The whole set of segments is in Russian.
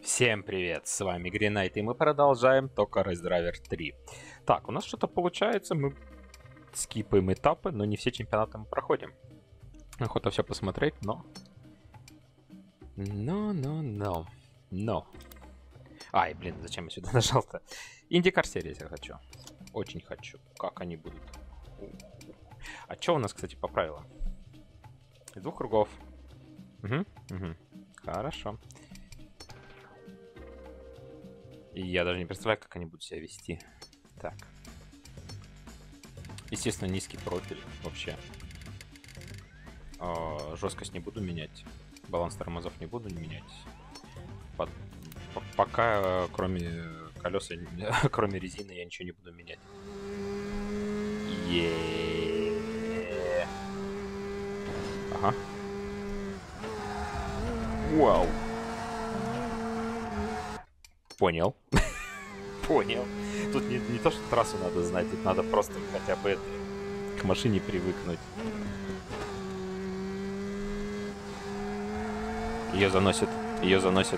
Всем привет, с вами Гринайт, и мы продолжаем только Race Driver 3. Так, у нас что-то получается, мы скипаем этапы, но не все чемпионаты мы проходим. Охота все посмотреть, но... Но. Ай, блин, зачем я сюда нажал-то? Индикар серии я хочу. Очень хочу. Как они будут? А что у нас, кстати, по правилам? Из 2 кругов. Угу. Хорошо. И я даже не представляю, как они будут себя вести. Так. Естественно, низкий профиль вообще. Жесткость не буду менять. Баланс тормозов не буду менять. Пока, кроме колес, кроме резины, я ничего не буду менять. Ага. Вау. Понял. Понял. Тут не то, что трассу надо знать, тут надо просто хотя бы к машине привыкнуть. Ее заносит. Ее заносит.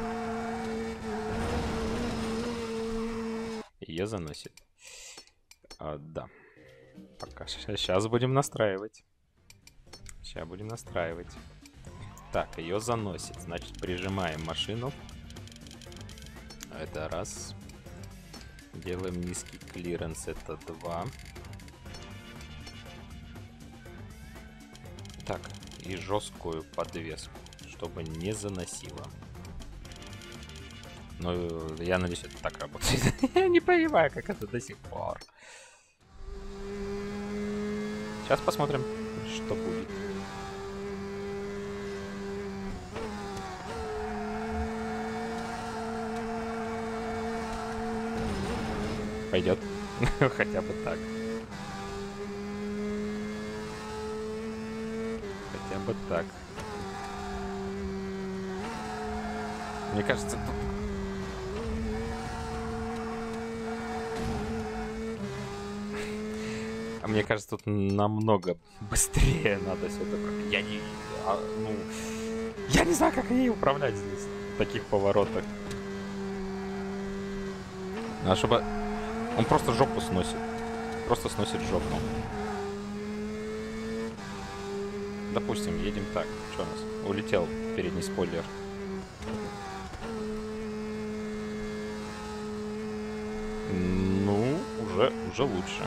Ее заносит. Да. Пока. Сейчас будем настраивать. Сейчас будем настраивать. Так, ее заносит. Значит, прижимаем машину. Это раз. Делаем низкий клиренс. Это 2. Так, и жесткую подвеску, чтобы не заносило. Ну, я надеюсь, это так работает. Я не понимаю, как это до сих пор. Сейчас посмотрим, что будет. Пойдет. Хотя бы так. Хотя бы так. Мне кажется, тут... А мне кажется, тут намного быстрее надо все это... Я не... Я не знаю, как ей управлять здесь. В таких поворотах. А чтобы... Он просто жопу сносит. Просто сносит жопу. Допустим, едем так. Что у нас? Улетел передний спойлер. Ну, уже лучше.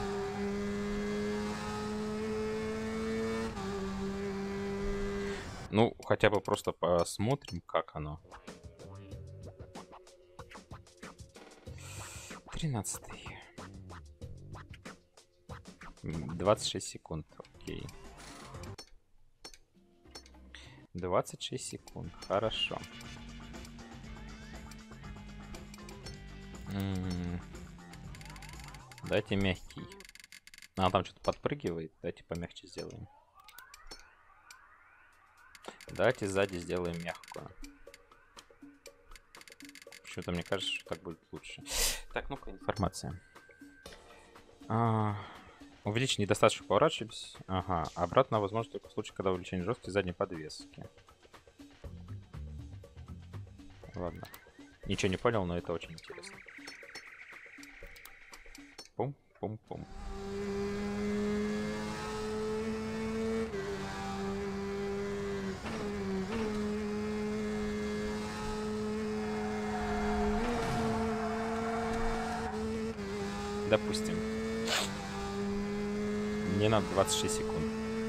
Ну, хотя бы просто посмотрим, как оно. 13-й. 26 секунд, окей. 26 секунд, хорошо. Дайте мягкий. А, там что-то подпрыгивает. Давайте помягче сделаем. Давайте сзади сделаем мягкую. Почему-то мне кажется, что так будет лучше. Так, ну-ка, информация. Увеличить недостаточно поворачивались. Ага. Обратно возможно только в случае, когда увеличение жесткой задней подвески. Ладно. Ничего не понял, но это очень интересно. Пум-пум-пум. Допустим. Мне надо 26 секунд.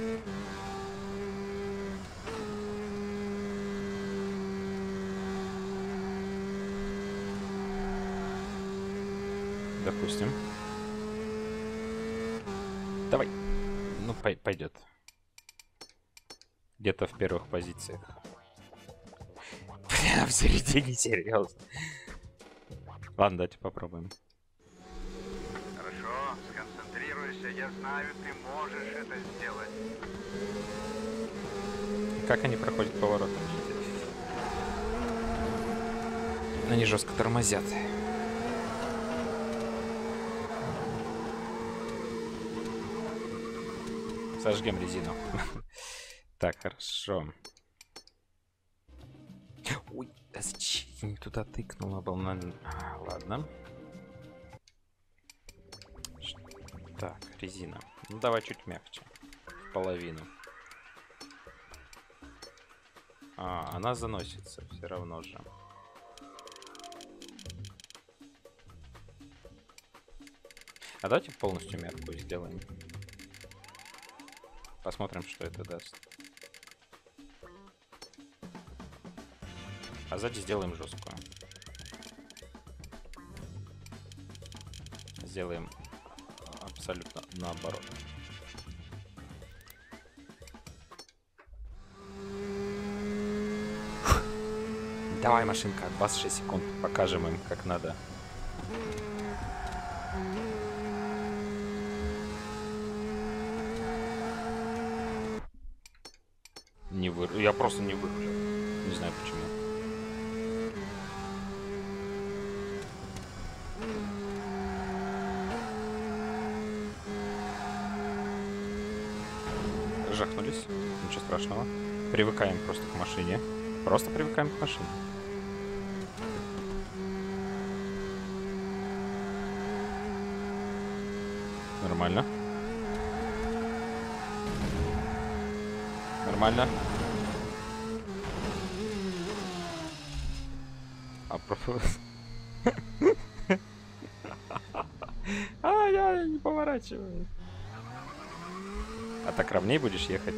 Допустим. Давай. Ну, пойдет. Где-то в первых позициях. Прям в середине, серьезно. Ладно, давайте попробуем. Хорошо, сконцентрируйся, я знаю, ты можешь это сделать. Как они проходят поворот? Они жестко тормозят. Сожгем резину. Так, хорошо. Ой, да зачем? Не туда тыкнула, был на... ладно. Так, резина. Ну давай чуть мягче. В половину. Она заносится все равно же. А давайте полностью мягкую сделаем. Посмотрим, что это даст. А сзади сделаем жесткую. Сделаем абсолютно наоборот. Давай, машинка, 26 секунд. Покажем им, как надо. Я просто не вырулил. Не знаю почему. Жахнулись. Ничего страшного. Привыкаем просто к машине. Просто привыкаем к машине. Нормально. Нормально. Я не поворачиваю. А так ровней будешь ехать?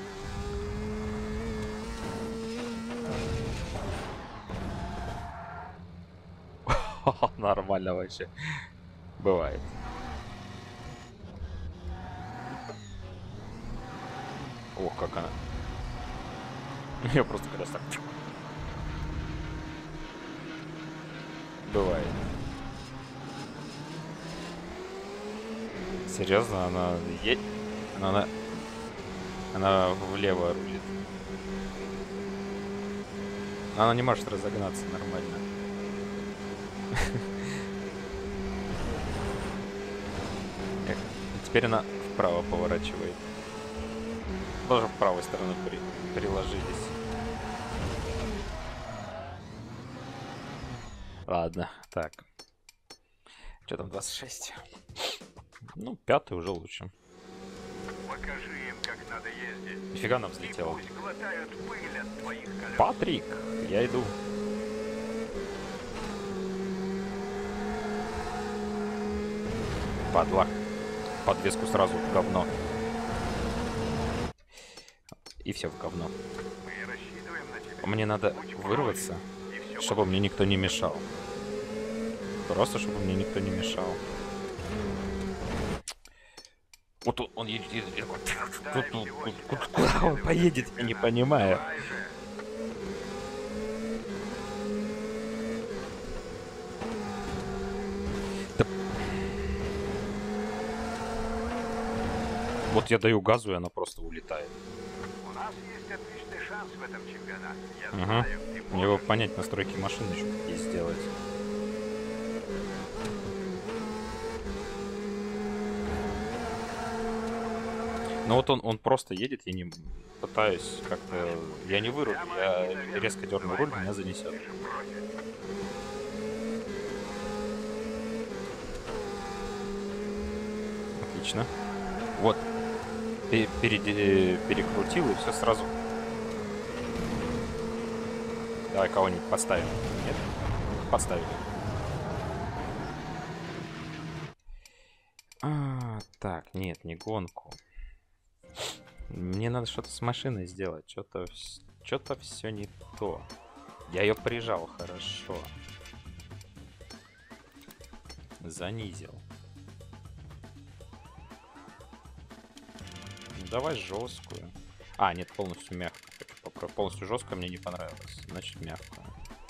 Нормально вообще. Бывает. Ох, как она. Я просто когда так... Бывает. Серьезно, она едет? Она влево рулит. Она не может разогнаться нормально. Эх, теперь она вправо поворачивает. Тоже в правой сторону приложились. Ладно, так. Что там, 26? Ну, 5 уже лучше. Покажи им, как надо ездить. Нифига она взлетела. И пусть глотают пыль от твоих колес. Патрик, я иду. Падла. Подвеску сразу в говно. И все в говно. Мы рассчитываем на тебя. Мне надо вырваться, чтобы мне никто не мешал. Просто, чтобы мне никто не мешал. Вот он едет, куда он поедет, я не понимаю. Да. Вот я даю газу, и она просто улетает. У нас есть отличный шанс в этом чемпионате. Я Ага. знаю, ты Мне бы можешь. понять настройки машины еще какие сделать. Ну вот он просто едет, я не пытаюсь как-то... Я не вырулю, я резко дерну руль, меня занесет. Отлично. Вот. Перекрутил и все сразу. Давай кого-нибудь поставим. Нет? Поставили. Так, нет, не гонку. Мне надо что-то с машиной сделать. Что-то все не то. Я ее прижал хорошо. Занизил. Ну, давай жесткую. Нет, полностью мягкую. Полностью жесткую мне не понравилось. Значит, мягкую.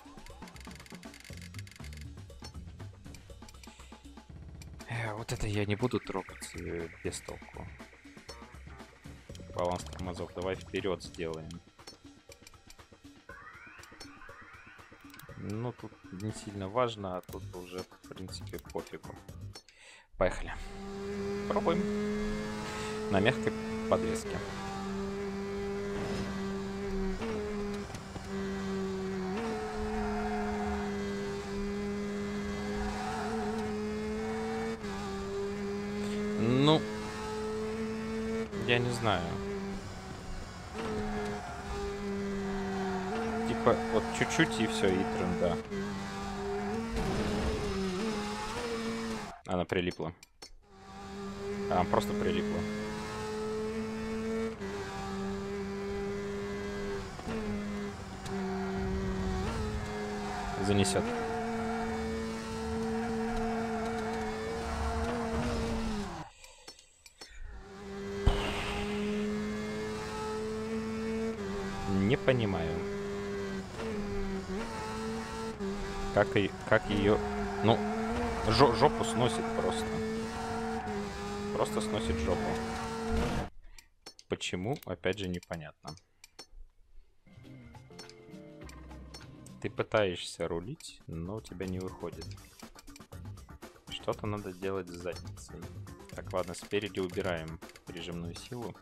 Вот это я не буду трогать без толку. Баланс тормозов. Давай вперед сделаем. Ну, тут не сильно важно, а тут уже, в принципе, пофигу. Поехали. Пробуем. На мягкой подвеске. Ну, я не знаю. Типа, вот чуть-чуть и все, и тренда. Она прилипла. Она просто прилипла. Занесет. Не понимаю. Как ее... Ну, жопу сносит просто. Просто сносит жопу. Почему? Опять же, непонятно. Ты пытаешься рулить, но у тебя не выходит. Что-то надо делать с задницей. Так, ладно, спереди убираем прижимную силу.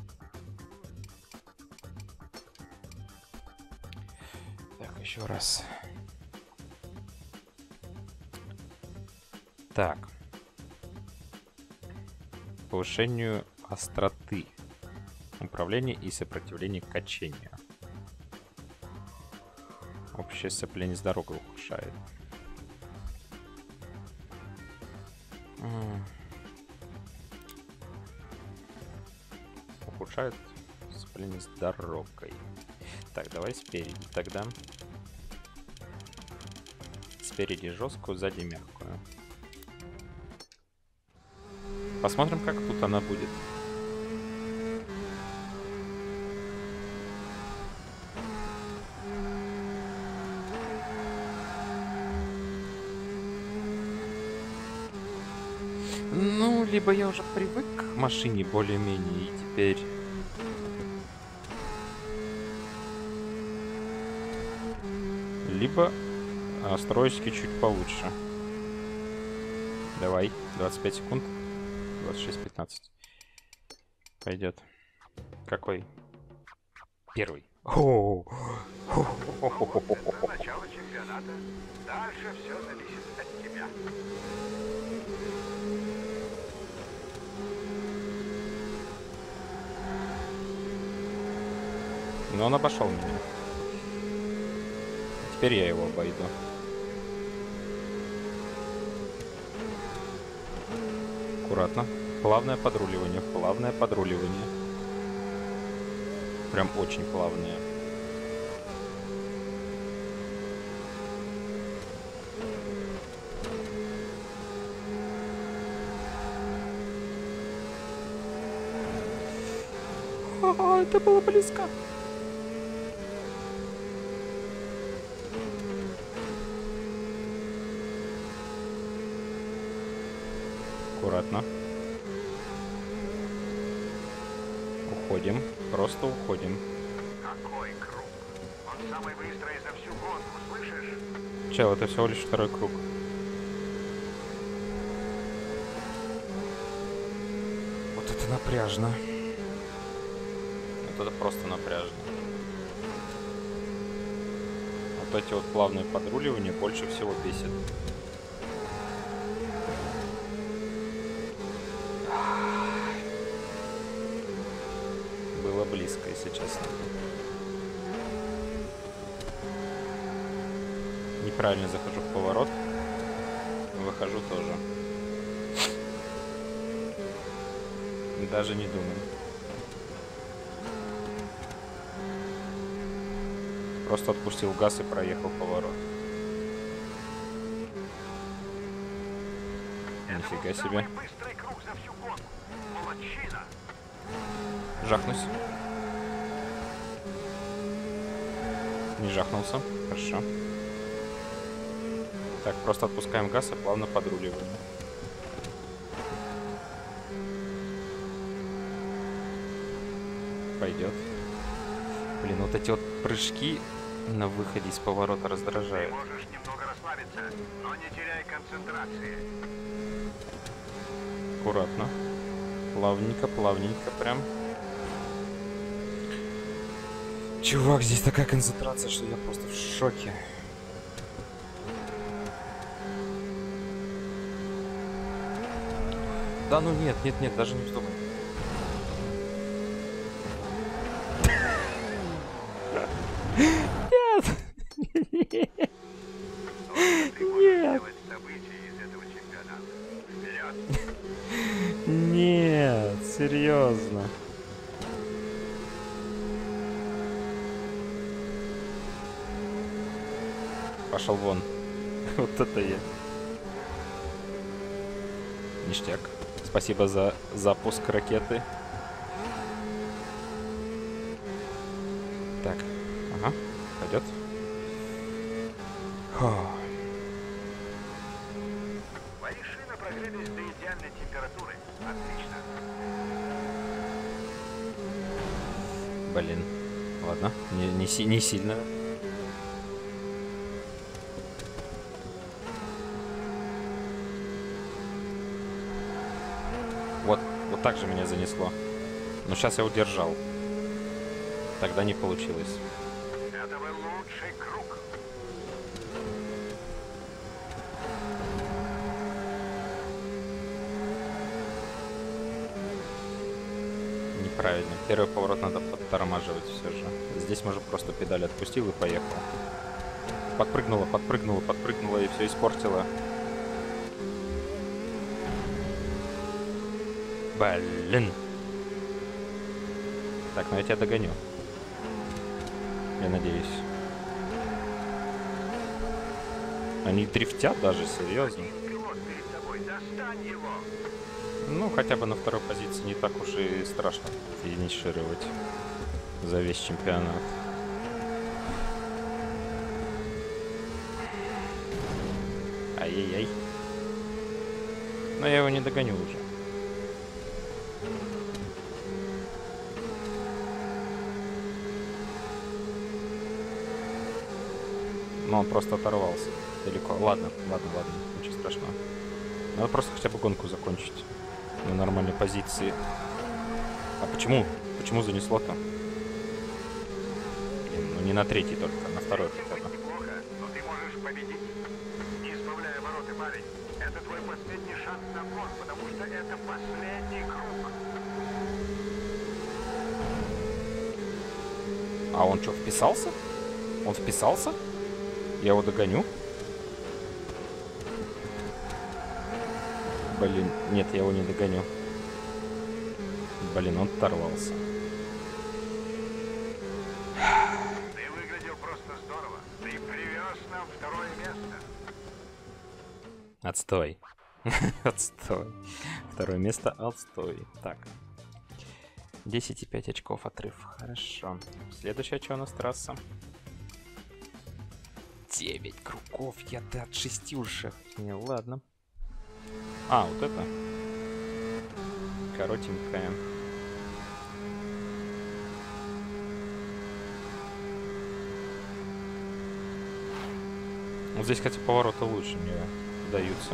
Так, еще раз. Так. Повышению остроты. Управление и сопротивление к качению. Общее сцепление с дорогой ухудшает. Ухудшает сцепление с дорогой. Так, давай спереди тогда. Спереди жесткую, сзади мягкую. Посмотрим, как тут она будет. Ну, либо я уже привык к машине более-менее, и теперь... Либо настройки чуть получше. Давай, 25 секунд. 26-15. Пойдет. Какой? Первый. Начало чемпионата. Дальше все зависит от тебя. Но он обошел меня. Теперь я его обойду. Аккуратно. Плавное подруливание. Плавное подруливание. Прям очень плавное. Это было близко. Аккуратно. Уходим. Просто уходим. Какой круг? Он самый быстрый за всю гонку, слышишь? Чел, это всего лишь второй круг. Вот это напряжно. Вот это просто напряжно. Вот эти вот плавные подруливания больше всего бесит. Было близко, если честно. Неправильно захожу в поворот. Выхожу тоже. Даже не думаю. Просто отпустил газ и проехал поворот. Нифига себе. Самый быстрый круг за всю гонку. Молодчина. Жахнусь. Не жахнулся. Хорошо. Так, просто отпускаем газ и плавно подруливаем. Пойдет. Блин, вот эти вот прыжки на выходе из поворота раздражают. Ты можешь немного расслабиться, но не теряй концентрации. Аккуратно. Плавненько, плавненько прям. Чувак, здесь такая концентрация, что я просто в шоке. Да ну нет, нет, нет, даже не вздумай. Нет! Ты можешь сделать событие из этого чемпионата. Вперед! Нет, серьезно. Пошел вон. Вот это я. Ништяк. Спасибо за запуск ракеты. Так. Ага. Пойдет. Твои шины прогрелись до идеальной температуры. Отлично. Блин. Ладно. Не сильно. Вот так же меня занесло. Но сейчас я удержал. Тогда не получилось. Это был лучший круг. Неправильно. Первый поворот надо подтормаживать все же. Здесь можно просто педаль отпустил и поехал. Подпрыгнула и все испортила. Блин. Так, ну я тебя догоню. Я надеюсь. Они дрифтят даже, серьезно. Пилот перед тобой, достань его. Ну, хотя бы на второй позиции не так уж и страшно финишировать за весь чемпионат. Ай-яй-яй. Но я его не догоню уже. Но он просто оторвался далеко. Ладно, ничего страшного. Надо просто хотя бы гонку закончить на нормальной позиции. А почему? Почему занесло-то? Блин, ну не на третий только, на второй хотя бы. Неплохо, но ты можешь победить. Не избавляй обороты, парень. Это твой последний шанс на гон, потому что это последний круг. А он что, вписался? Он вписался? Я его догоню? Блин, нет, я его не догоню. Блин, он оторвался. Ты выглядел просто здорово. Ты привез нам второе место. Отстой. Отстой. Второе место отстой. Так. 10,5 очков отрыв. Хорошо. Следующая что у нас трасса? 9 кругов. Я-то от 6 уже. Не, ладно. А, вот это. Коротенькая. Вот здесь, кстати, повороты лучше мне даются.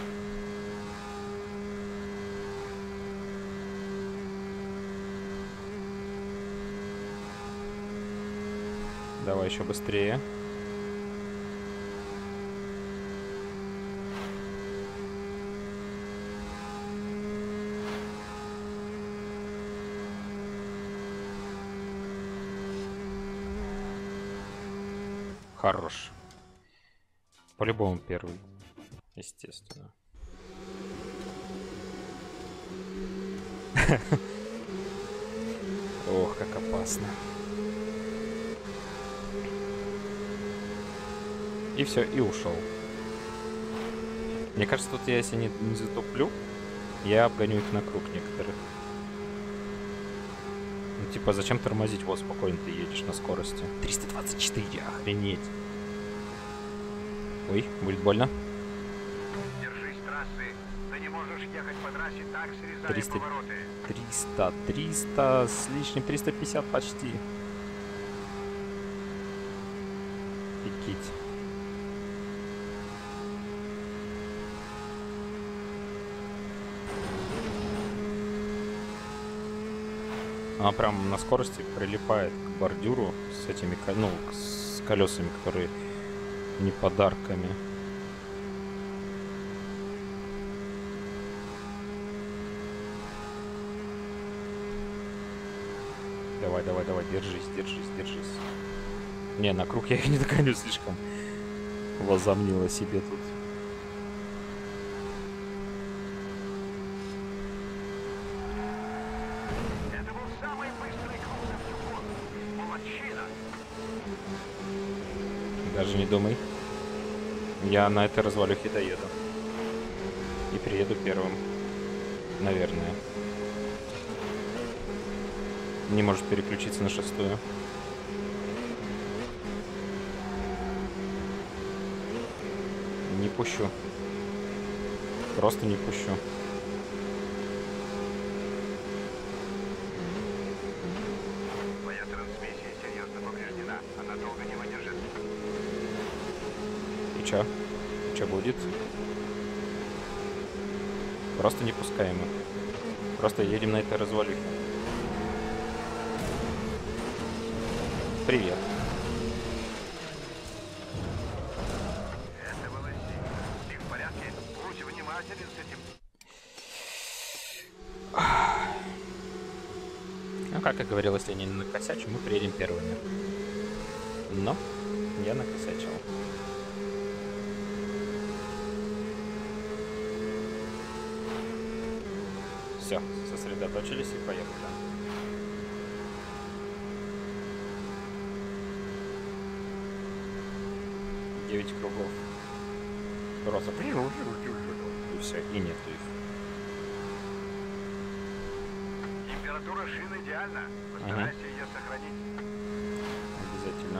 Давай еще быстрее. Хорош. По-любому первый. Естественно. Ох, как опасно. И все, и ушел. Мне кажется, тут я, если не затуплю, я обгоню их на круг некоторых. Ну, типа, зачем тормозить? Вот, спокойно ты едешь на скорости. 324, охренеть. Ой, будет больно. Держись трассы. Ты не можешь ехать по трассе, так срезаем 300, повороты. 300 с лишним, 350 почти. Фикить. Она прям на скорости прилипает к бордюру с этими, ну, с колесами, которые не подарками. держись, держись, держись. Не, на круг я их не догоню, слишком возомнила себе тут. Это был самый быстрый круг за всю гонку. Молодчина. Даже не думай. Я на этой развалюхе доеду. И приеду первым. Наверное. Не может переключиться на шестую. Не пущу. Просто не пущу. Твоя трансмиссия серьезно повреждена. Она долго не выдержит. И чё? Чё будет? Просто не пускаем их. Просто едем на этой развалюхе. Привет. Это было сильно. Ты в порядке? Будь внимателен с этим. Ну, как и говорилось, если я не накосячу, мы приедем первыми. Но я накосячил. Все, сосредоточились и поехали. Девять кругов. Просто и все, и нету их. Температура шин идеальна. Постарайся ее сохранить. Обязательно.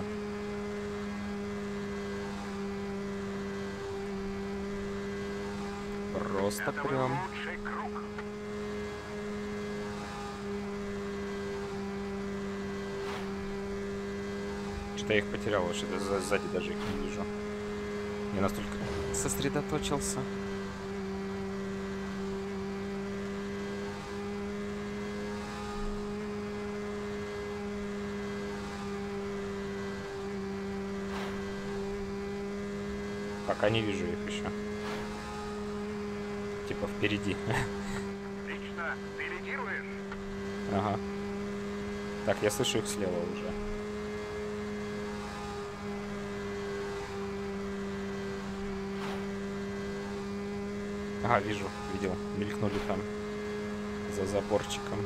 Просто Это был прям. лучший круг. Что-то я их потерял, что-то сзади даже их не вижу. Я настолько сосредоточился. Пока не вижу их еще. Типа впереди. Отлично. Ты лидируешь. Ага. Так, я слышу их слева уже. Ага, вижу, видел. Мелькнули там за заборчиком.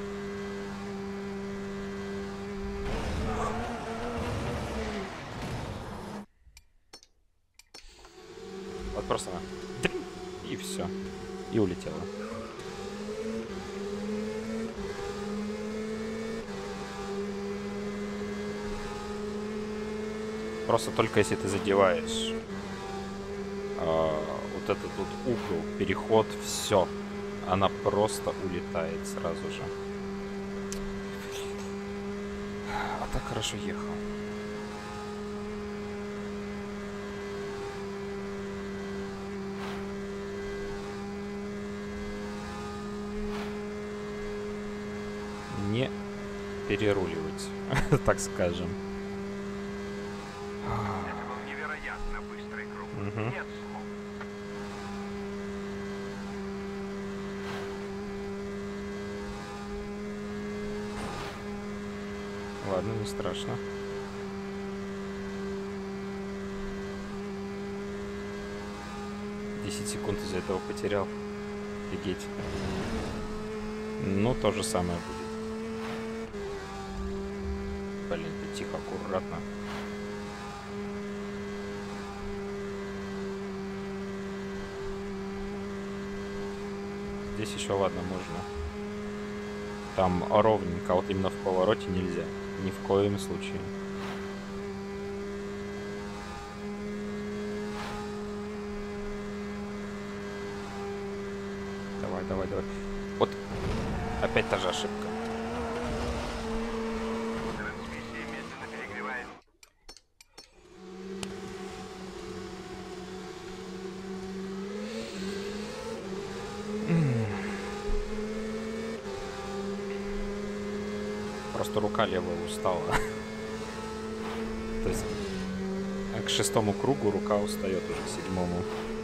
Вот просто она. И все. И улетела. Просто только если ты задеваешь вот этот вот угол, переход, все. Она просто улетает сразу же. А так хорошо ехал. Не переруливать, так скажем. Это был невероятно быстрый круг. Мгм. Нет слов. Ладно, не страшно. Десять секунд из-за этого потерял. Офигеть. Ну, то же самое будет. Блин, ты тихо, аккуратно. Здесь еще ладно, можно. Там ровненько, а вот именно в повороте нельзя. Ни в коем случае. Давай, давай, давай. Вот опять та же ошибка. Трансмиссия медленно перегревает. Просто рука левая устала. То есть к шестому кругу рука устает уже к седьмому.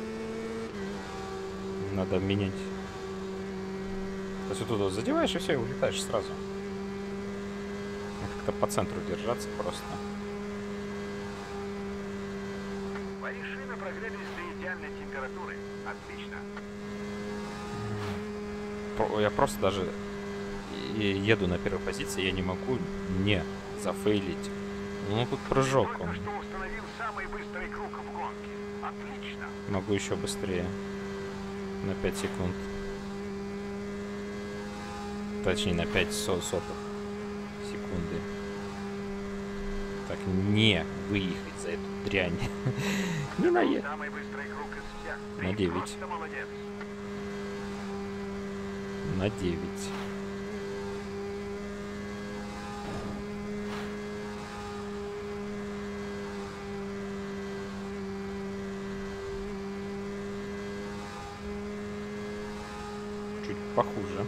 Надо менять. То есть вот туда задеваешь и все, и улетаешь сразу. как-то по центру держаться просто. Твои шины прогрелись до идеальной температуры. Отлично. Я просто даже еду на первой позиции, я не могу не зафейлить. Ну, тут прыжок Только он. что установил самый быстрый круг в гонке. Отлично. Могу еще быстрее. На 5 секунд. Точнее, на 5 сотых секунды. Так, не выехать за эту дрянь. Не наедь. Самый быстрый круг из всех. На Ты 9. просто молодец. На 9. Чуть похуже.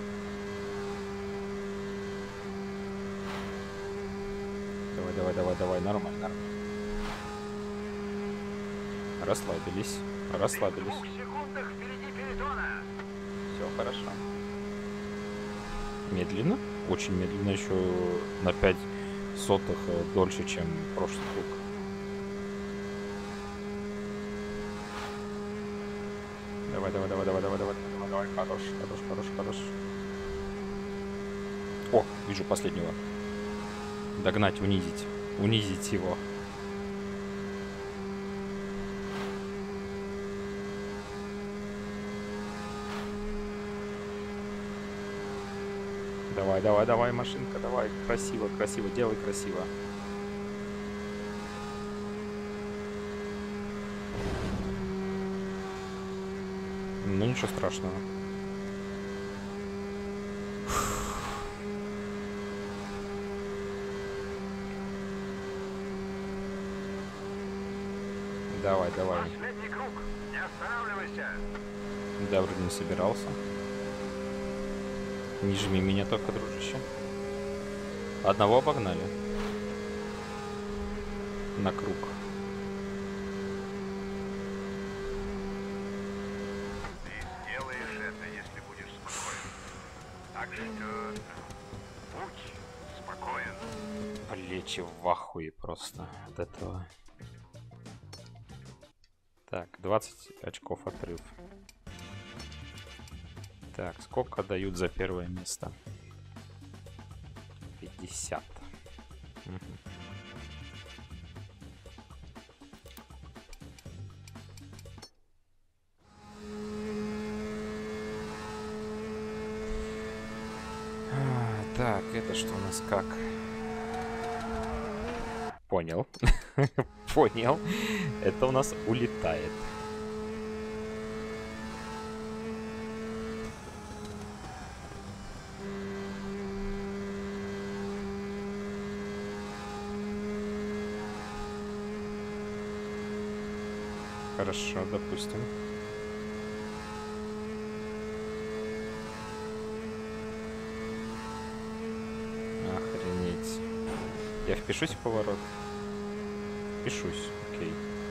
Давай, нормально. Расслабились. В 2 секундах впереди пелотона. Все хорошо. Медленно? Очень медленно, еще на 5 сотых дольше, чем прошлый круг. Давай. Хорош. О, вижу последнего. Догнать, унизить его. Давай, машинка, давай. Красиво, делай красиво. Ну, ничего страшного. Давай. Последний круг. Не останавливайся. Да, вроде не собирался. Не жми меня только, дружище. Одного обогнали. На круг. Ты сделаешь это, если будешь спокоен. Так что будь спокоен. Плечи в ахуе просто от этого. Так, 20 очков отрыв. Так, сколько дают за первое место? 50. Мгм. Так, это что у нас как? Понял. Понял. Это у нас улетает. Хорошо, допустим. Охренеть. Я впишусь в поворот? Впишусь, окей.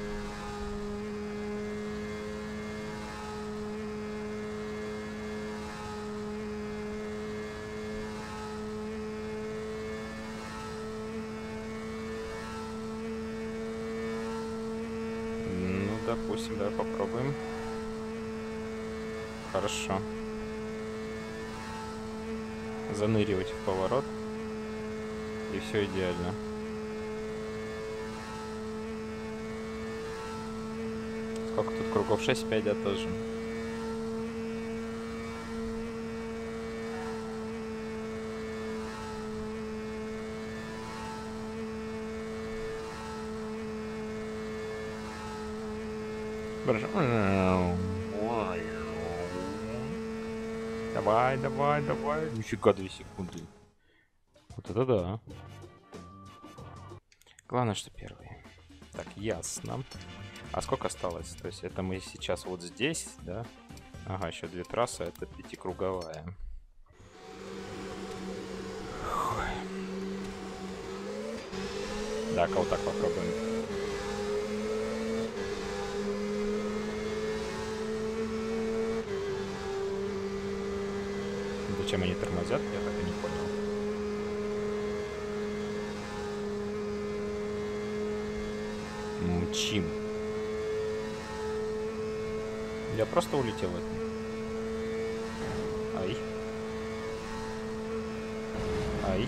Ну, допустим, давай попробуем. Хорошо. Заныривать в поворот. И все идеально. Сколько тут кругов? 6-5, да, тоже. Хорошо. Давай. Нифига 2 секунды. Вот это да. Главное, что первый. Так, ясно. А сколько осталось? То есть это мы сейчас вот здесь, да? Ага, еще 2 трассы, это 5-круговая. Так, а вот так попробуем. Зачем они тормозят, я так и не понял. Мчим. Я просто улетел от них. Ай. Ай.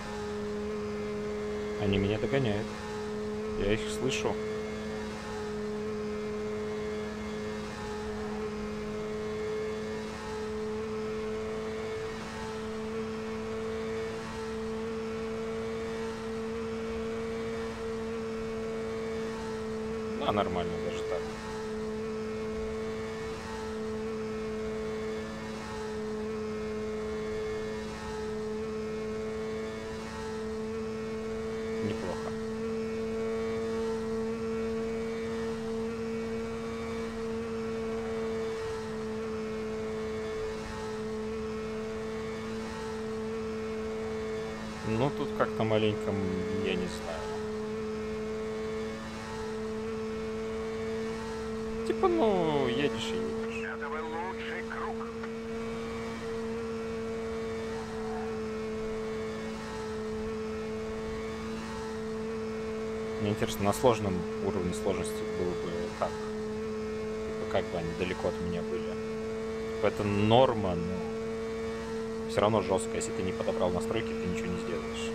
Они меня догоняют. Я их слышу. Да, нормально даже так. Неплохо. Ну, тут как-то маленько, я не знаю. Типа, ну, едешь и едешь. Это был лучший круг. Мне интересно, на сложном уровне сложности было бы как? Типа, как бы они далеко от меня были? Типа, это норма, но все равно жестко. Если ты не подобрал настройки, ты ничего не сделаешь.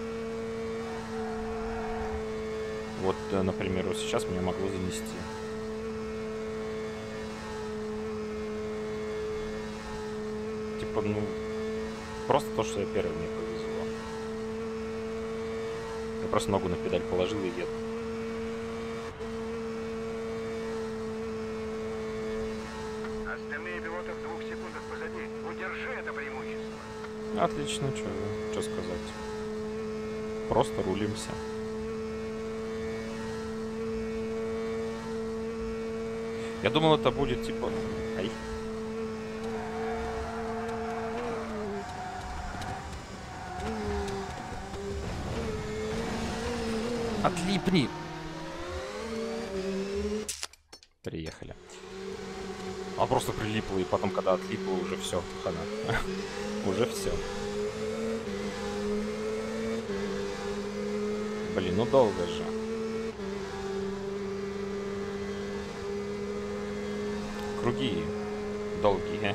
Вот, например, вот сейчас меня могло занести. Типа, ну, просто то, что я первый, мне повезло. Я просто ногу на педаль положил и еду. Остальные пилоты в 2 секундах позади. Удержи это преимущество. Отлично, что сказать. Просто рулимся. Я думал, это будет типа... Ай. Отлипни! Приехали. Он просто прилипла, и потом, когда отлипла, уже все, хана. Уже все. Блин, ну долго же. Круги долгие.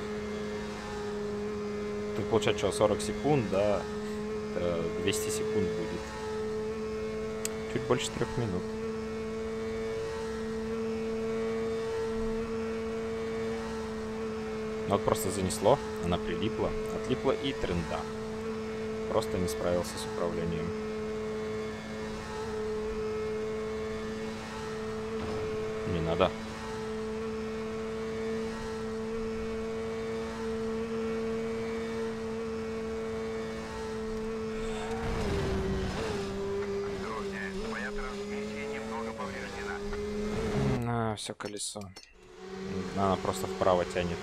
Тут получается, что 40 секунд, да, 200 секунд будет. Чуть больше 3 минут. Вот просто занесло, она прилипла, отлипла и тренда. Просто не справился с управлением. Не надо. Твоя трансмиссия немного повреждена. Все колесо. Она просто вправо тянет.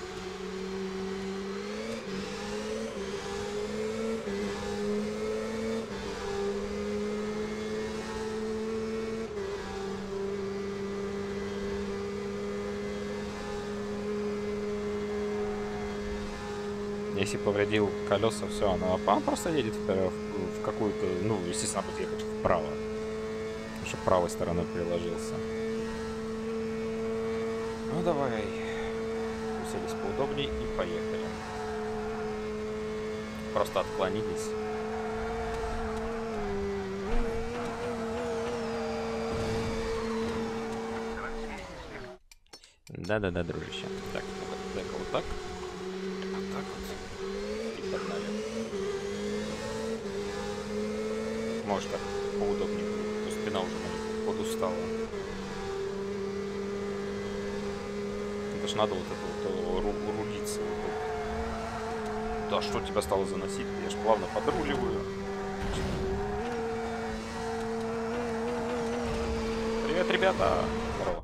Если повредил колеса, все, она просто едет в какую-то, ну, естественно, будет ехать вправо, чтобы правой стороной приложился. Ну давай, уселись поудобнее и поехали. Просто отклонились. Да-да-да, дружище. Так, вот так. Вот так вот. И погнали. Может так поудобнее будет, то спина уже маленько подустала. Это ж надо вот это вот рулиться. Да что тебя стало заносить? Я ж плавно подруливаю. Привет, ребята! Здорово.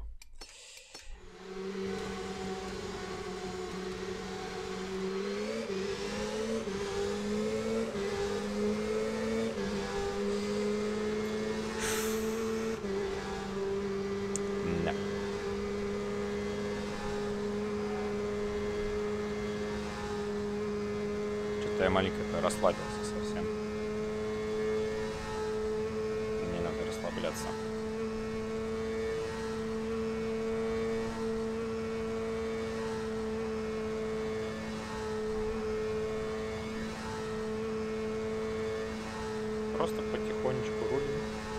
Да. Что-то я маленько расслабился совсем. Не надо расслабляться. просто потихонечку рулим.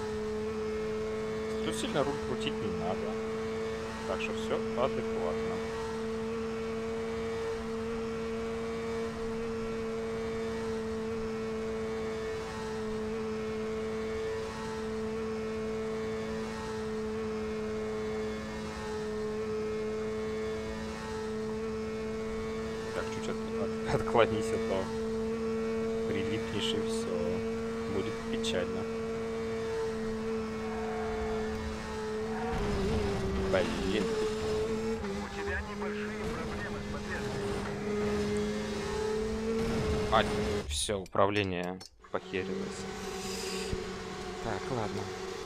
Тут сильно руль крутить не надо. Так что все адекватно. Так, чуть-чуть отклонись, а то прилипнешь и все. Будет печально. Блин. У тебя небольшие проблемы с подвеской. А, все, управление похерилось. Так, ладно.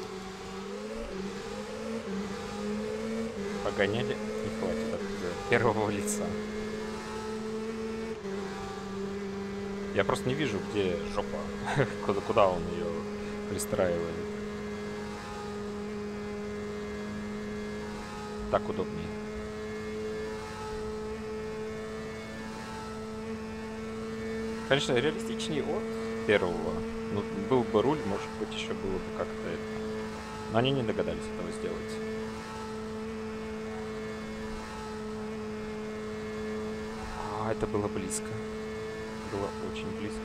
Погоняли, не хватит от первого лица. Я просто не вижу, где жопа, куда он ее пристраивает. Так удобнее. Конечно, реалистичнее от первого. Ну, был бы руль, может быть, еще было бы как-то это. Но они не догадались этого сделать. А, это было близко. Было очень близко.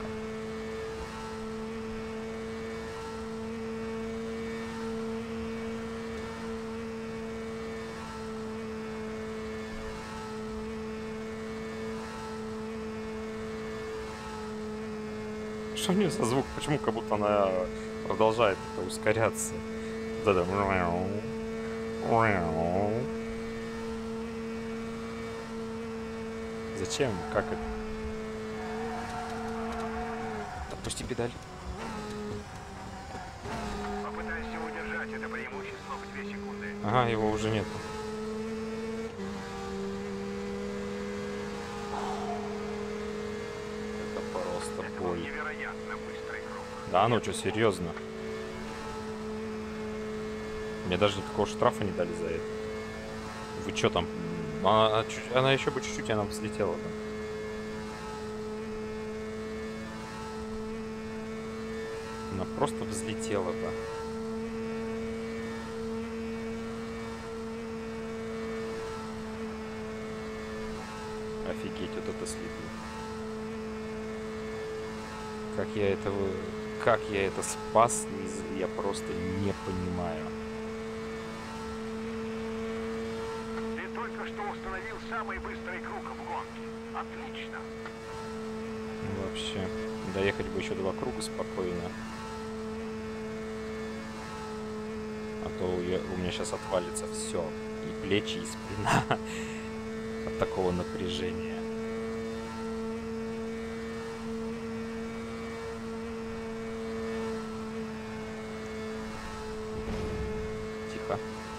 Что у нее за звук? Почему как будто она продолжает это ускоряться? Вот это... Зачем? Как это? Отпусти педаль. Попытайся удержать это преимущество в 2 секунды. Ага, его уже нет. Это просто Это был боль. невероятно быстрый круг. Да, ну что, серьезно? Мне даже никакого штрафа не дали за это. Вы что там? Она еще бы чуть-чуть, она взлетела бы. Она просто взлетела бы. Офигеть, вот это слепил. Как я это спас, я просто не понимаю. Ты только что установил самый быстрый круг в гонке. Отлично. Ну, вообще, доехать бы еще 2 круга спокойно. А то у меня сейчас отвалится все. И плечи, и спина. От такого напряжения. Тихо.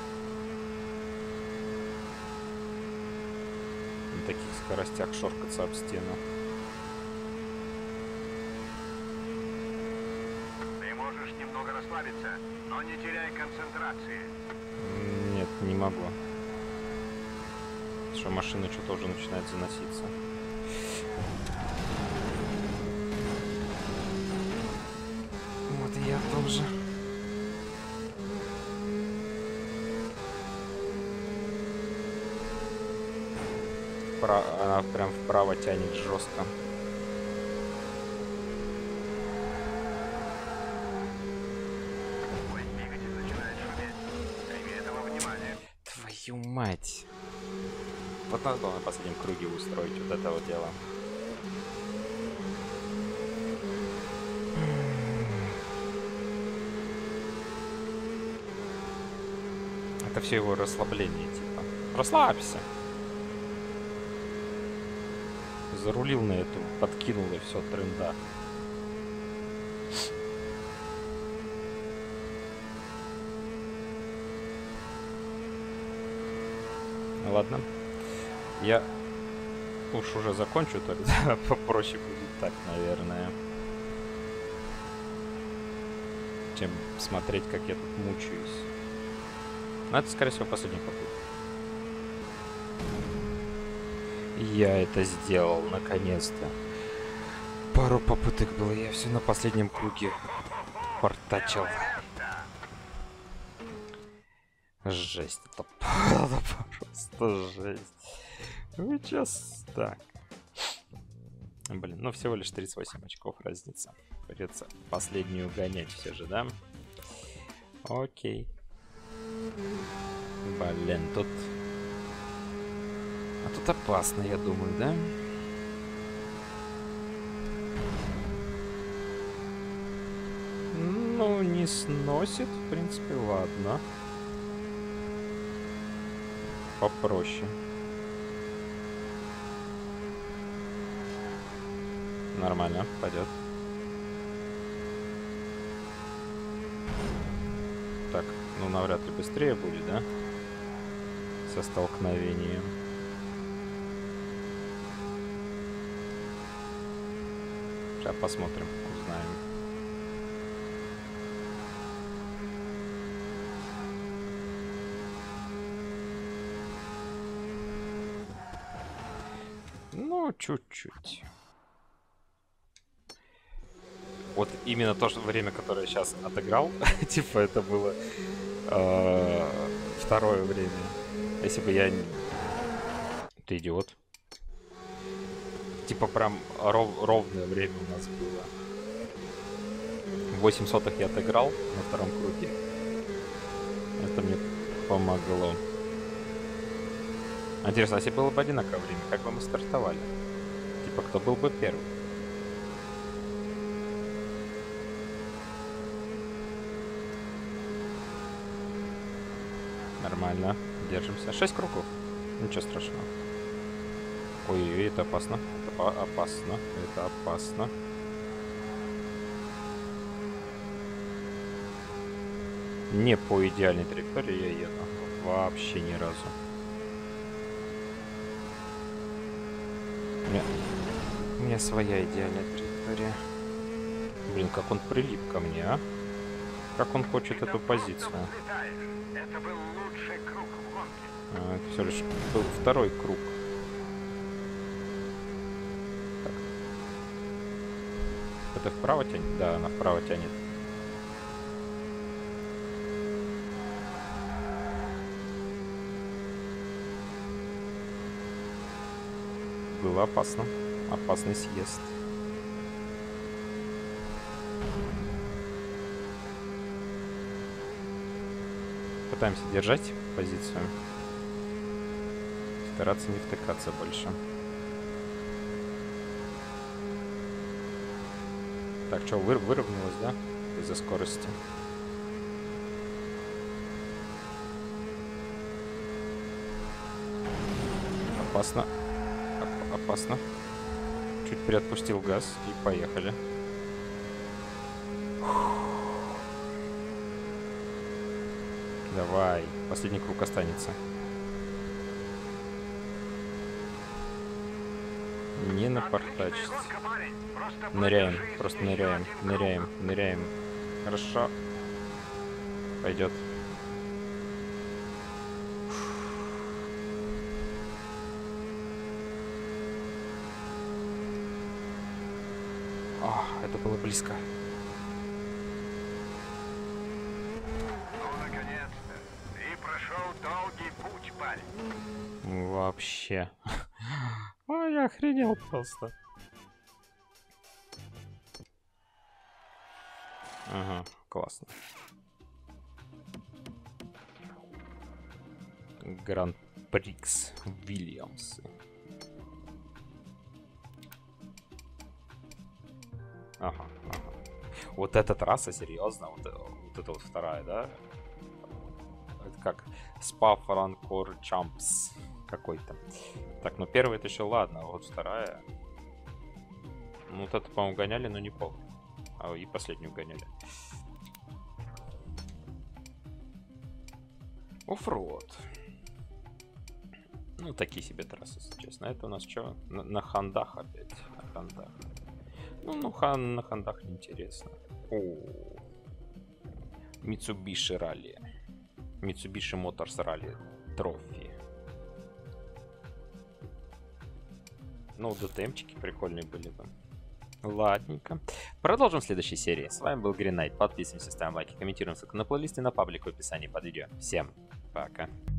На таких скоростях шоркаться об стену. Ты можешь немного расслабиться, но не теряй концентрации. Нет, не могу. Что машина что-то уже начинает заноситься. Вот и я тоже. Она прям вправо тянет жестко. Твой двигатель начинает шуметь. Прими этого внимания. Твою мать. Вот надо было на последнем круге устроить вот это вот дело. Это все его расслабление, типа. Расслабься. Зарулил на эту, подкинул и все, тренда. Ладно. Я уж уже закончу, тогда попроще будет так, наверное. Чем смотреть, как я тут мучаюсь. Но это, скорее всего, последний попытка. Я это сделал, наконец-то. Пару попыток было, я все на последнем круге напортачил. Жесть, это просто жесть. Ну, сейчас так. Блин, ну всего лишь 38 очков разница. Придется последнюю гонять все же, да? Окей. Блин, тут... А тут опасно, я думаю, да? Ну, не сносит, в принципе, ладно. Попроще. Нормально, пойдет. Так, ну навряд ли быстрее будет, да? Со столкновением. Сейчас посмотрим, узнаем. Ну, чуть-чуть. Вот именно то же время, которое я сейчас отыграл, типа это было второе время. Если бы я... Ты идиот. Типа прям ровное время у нас было. 8 сотых я отыграл на втором круге. Это мне помогло. Интересно, а если было бы одинаковое время, как бы мы стартовали? Типа, кто был бы первый? Нормально, держимся. 6 кругов. Ничего страшного. Ой, это опасно. Это опасно. Это опасно. Не по идеальной траектории я еду. Вообще ни разу. У меня своя идеальная траектория. Блин, как он прилип ко мне, а? Как он хочет эту позицию. Это был лучший круг в гонке. Это все лишь был второй круг. Так. Это вправо тянет? Да, она вправо тянет. Было опасно. Опасный съезд. Пытаемся держать позицию. Стараться не втыкаться больше. Так, что, выровнялось, да? Из-за скорости. Опасно. Опасно. Чуть приотпустил газ и поехали. Давай. Последний круг останется. Не напортачить. Ныряем. Просто ныряем. Ныряем. Ныряем. Хорошо. Пойдет. О, это было близко. Ну, наконец-то. Ты прошел долгий путь, парень. Вообще. Ой, я охренел просто. Ага, классно. Гран-прикс Вильямсы. Ага, ага. Вот эта трасса, серьезно, вот это вот вторая, да? Это как Spa-Francorchamps какой-то. Так, ну первая это еще ладно, а вот вторая... Ну вот это, по-моему, гоняли, но не помню. А и последнюю гоняли. Оффроуд. Ну, такие себе трассы, если честно. Это у нас что? На хандах опять. На хандах. Ну, на хандах неинтересно. О, Mitsubishi Rally. Mitsubishi Motors Rally Trophy. Ну, ДТМчики прикольные были бы. Ладненько. Продолжим в следующей серии. С вами был Green Knight. Подписываемся, ставим лайки, комментируем ссылку на плейлисты на паблик в описании под видео. Всем пока.